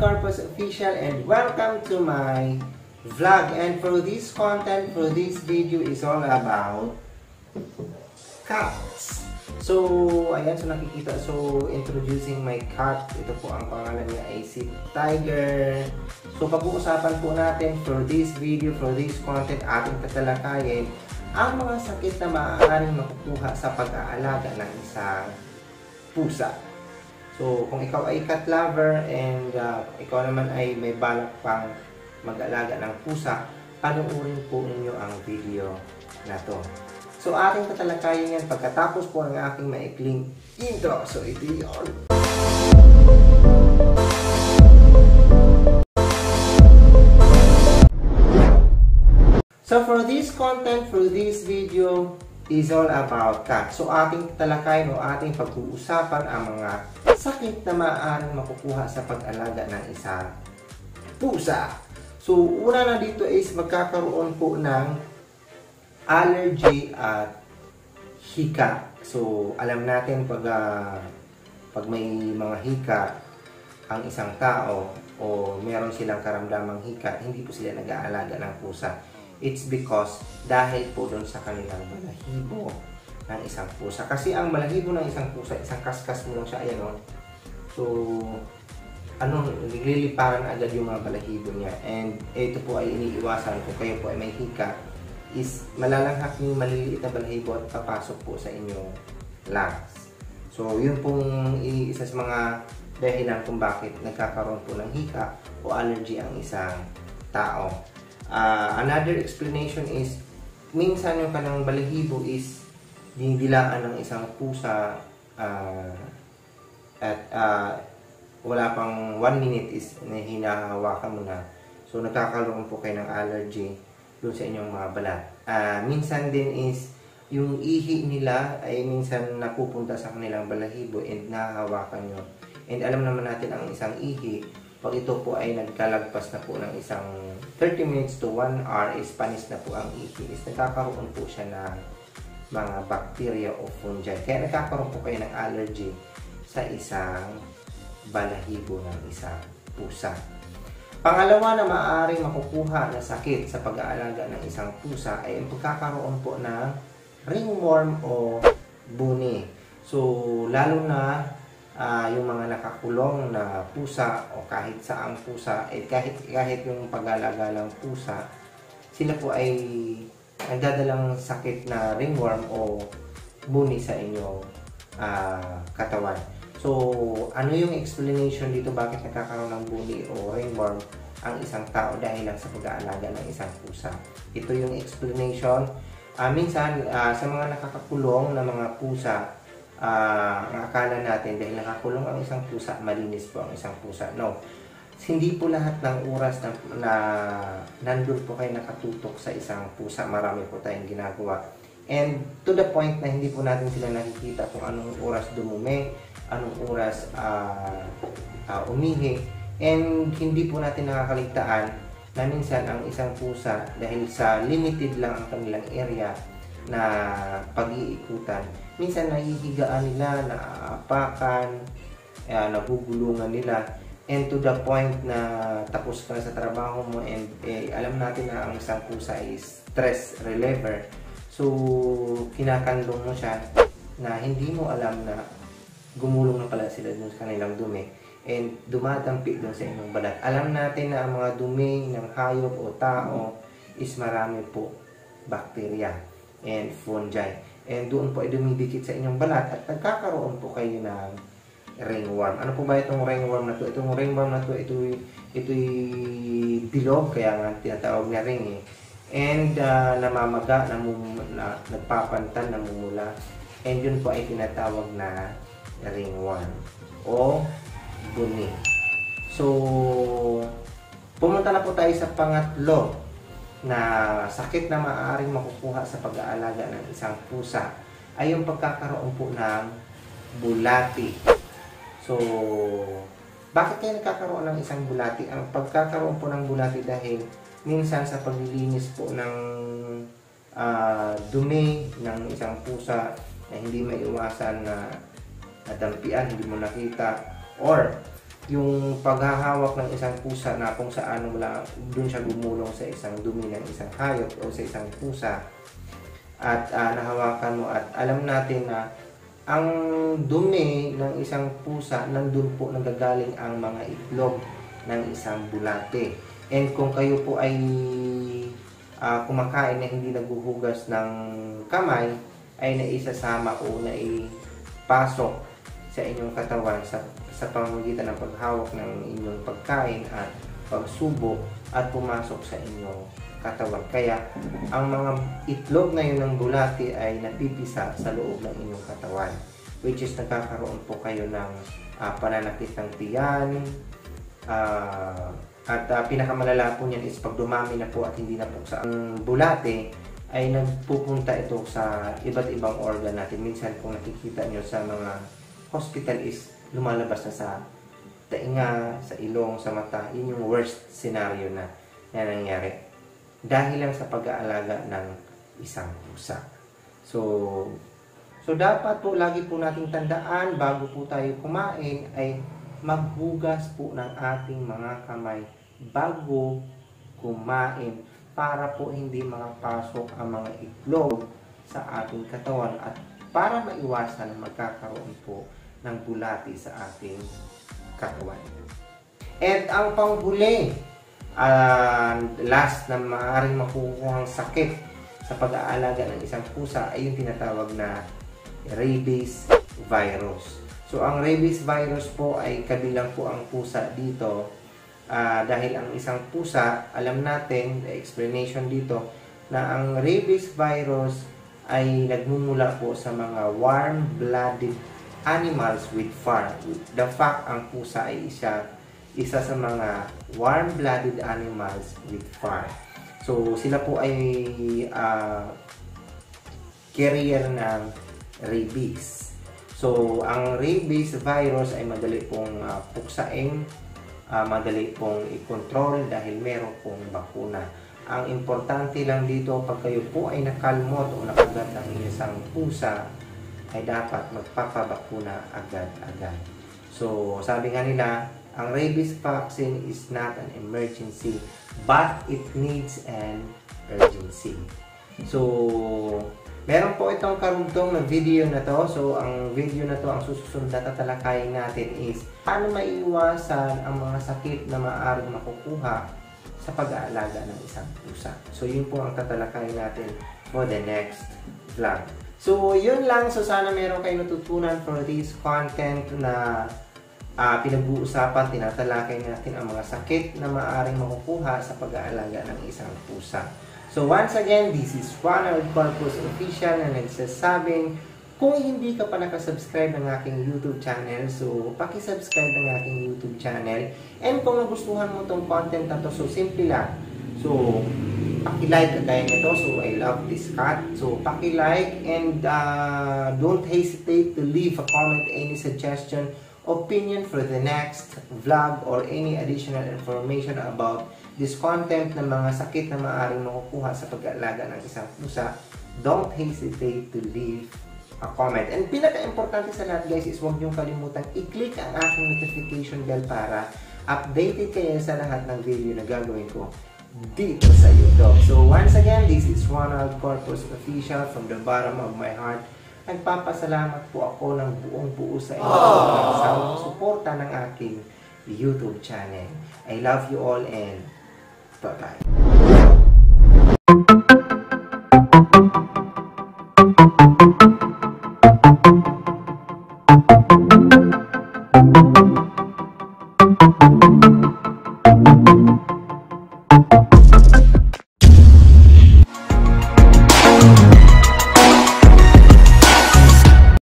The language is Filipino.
Corpus Official, and welcome to my vlog. And for this content, for this video is all about cats. So, ayan, so nakikita, so introducing my cat. Ito po ang pangalan niya ay si Tiger. So, pag-uusapan po natin for this video, for this content, ating tatalakayin ang mga sakit na maaaring makukuha sa pag-aalaga ng isang pusa. So, kung ikaw ay cat lover and ikaw naman ay may balak pang mag-alaga ng pusa, panoorin po ninyo ang video na to. So, ating tatalakayin yan pagkatapos po ng aking maikling intro. So, ito yun. So, for this content, for this video, is all about cats. So, ating tatalakayin o ating pag-uusapan ang mga sakit na maaaring makukuha sa pag-alaga ng isang pusa. So, una na dito is magkakaroon po ng allergy at hika. So, alam natin pag may mga hika ang isang tao o meron silang karamdamang hika, hindi po sila nag-aalaga ng pusa. It's because dahil po doon sa kanilang balahibo ng isang pusa. Kasi ang balahibo ng isang pusa, isang kaskas mo lang siya, ayan o. So, nagliliparan agad yung mga balahibo niya. And ito po ay iniiwasan kung kayo po ay may hika, is malalanghap yung maliliit na balahibo at papasok po sa inyong lungs. So, yun pong isa sa mga dahilan kung bakit nagkakaroon po ng hika o allergy ang isang tao. Another explanation is, minsan yung kanang balahibo is dinidilaan ng isang pusa at wala pang 1 minute is hinahawakan mo na. So, nagkakaroon po kayo ng allergy doon sa inyong mga balat. Minsan din is, yung ihi nila ay minsan napupunta sa kanilang balahibo and nahahawakan nyo. And alam naman natin ang isang ihi, pag ito po ay nagkalagpas na po ng isang 30 minutes to 1 hour, is panis na po ang ihi, is nagkakaroon po siya ng mga bacteria o fungi. Kaya nagkakaroon po kayo ng allergy sa isang balahibo ng isang pusa. Pangalawa na maaaring makukuha na sakit sa pag-aalaga ng isang pusa ay ang pagkakaroon po ng ringworm o buni. So, lalo na yung mga nakakulong na pusa o kahit saang pusa, kahit yung pag-aalaga ng pusa, sila po ay nagdadalang sakit na ringworm o buni sa inyong katawan. So, ano yung explanation dito bakit nagkakaroon ng buni o ringworm ang isang tao dahil lang sa pag-aalaga ng isang pusa? Ito yung explanation. Minsan, sa mga nakakakulong na mga pusa, ang akala natin dahil nakakulong ang isang pusa, malinis po ang isang pusa. No. Hindi po lahat ng oras na nandun po kayo nakatutok sa isang pusa. Marami po tayong ginagawa. And to the point na hindi po natin sila nakikita kung anong oras dumumi, anong oras umihi. And hindi po natin nakakaligtaan na minsan ang isang pusa, dahil sa limited lang ang kanilang area na pag-iikutan, minsan nahihigaan nila, naaapakan, nagugulungan nila, and to the point na tapos ka na sa trabaho mo and alam natin na ang isang pusa is stress reliever. So, kinakandong mo siya na hindi mo alam na gumulong na pala sila dun sa kanilang dumi and dumadampi dun sa inyong balat. Alam natin na ang mga dumi ng hayop o tao is marami po bacteria and fungi. And doon po ay dumidikit sa inyong balat at nagkakaroon po kayo ng ringworm. Ano po ba itong ringworm na to? Itong ringworm na to, ito'y bilog, kaya nga tinatawag na ring eh. And namamaga, nagpapantan, namumula. And yun po ay tinatawag na ringworm o buni. So, pumunta na po tayo sa pangatlo na sakit na maaaring makukuha sa pag-aalaga ng isang pusa ay yung pagkakaroon po ng bulati. So, bakit kaya nagkakaroon ng isang bulati? Ang pagkakaroon po ng bulati dahil minsan sa paglilinis po ng dumi ng isang pusa na hindi maiwasan na nadampian, hindi mo nakita, or yung paghahawak ng isang pusa na kung saan wala doon siya gumulong sa isang dumi ng isang hayop o sa isang pusa at nahawakan mo at alam natin na ang dumi ng isang pusa nandun po nanggagaling ang mga itlog ng isang bulate. And kung kayo po ay kumakain na hindi naghuhugas ng kamay, ay naisasama o naipasok sa inyong katawan sa pamamagitan ng paghawak ng inyong pagkain at pagsubo at pumasok sa inyong katawan. Kaya ang mga itlog na yun ng bulati ay napipisa sa loob ng inyong katawan, which is nagkakaroon po kayo ng pananakit ng tiyan, at pinakamalala po niyan is pag dumami na po at hindi na po sa bulate ay nagpupunta ito sa iba't ibang organ natin. Minsan kung nakikita nyo sa mga hospital is lumalabas na sa tainga, sa ilong, sa mata. Yun yung worst scenario na nangyari dahil lang sa pag-aalaga ng isang pusa. So dapat po lagi po nating tandaan bago po tayo kumain ay maghugas po ng ating mga kamay bago kumain para po hindi makapasok ang mga itlog sa ating katawan at para maiwasan na magkakaroon po ng bulati sa ating katawan. At ang panghuli, last na maaaring makukuhang sakit sa pag-aalaga ng isang pusa ay yung tinatawag na rabies virus. So ang rabies virus po ay kabilang po ang pusa dito. Dahil ang isang pusa, alam natin, explanation dito, na ang rabies virus ay nagmumula po sa mga warm-blooded animals with fur. The fact, ang pusa ay isa sa mga warm-blooded animals with fur. So, sila po ay carrier ng rabies. So, ang rabies virus ay madali pong puksain, madali pong i-control dahil meron pong bakuna. Ang importante lang dito, pag kayo po ay nakalmot o nakagat ng isang pusa, ay dapat magpapabakuna agad-agad. So, sabi nga nila, ang rabies vaccine is not an emergency, but it needs an urgency. So, meron po itong karugtong na video na to. So, ang video na to, ang susunod na tatalakayin natin is paano maiiwasan ang mga sakit na maaaring makukuha sa pag-aalaga ng isang pusa. So, yun po ang tatalakayin natin for the next vlog. So, yun lang. So, sana meron kayo natutunan for this content na pinag-uusapan, tinatalakay natin ang mga sakit na maaaring makukuha sa pag-aalaga ng isang pusa. So once again, this is Ronald Corpus Official na nagsasabing kung hindi ka pa nakasubscribe ng aking YouTube channel, so paki-subscribe ng aking YouTube channel. And kung nagustuhan mo itong content na to, so simple lang. So, paki-like kagaya nito. So, I love this cat. So, paki-like and don't hesitate to leave a comment, any suggestion, opinion for the next vlog or any additional information about this content ng mga sakit na maaaring makukuha sa pag-aalaga ng isang pusa. Don't hesitate to leave a comment. And pinaka-importante sa lahat guys is huwag niyong kalimutan i-click ang aking notification bell para updated kayo sa lahat ng video na gagawin ko dito sa YouTube. So once again, this is Ronald Corpus Official from the bottom of my heart. Nagpapasalamat po ako ng buong buo sa inyo sa suporta ng aking YouTube channel. I love you all and bye-bye.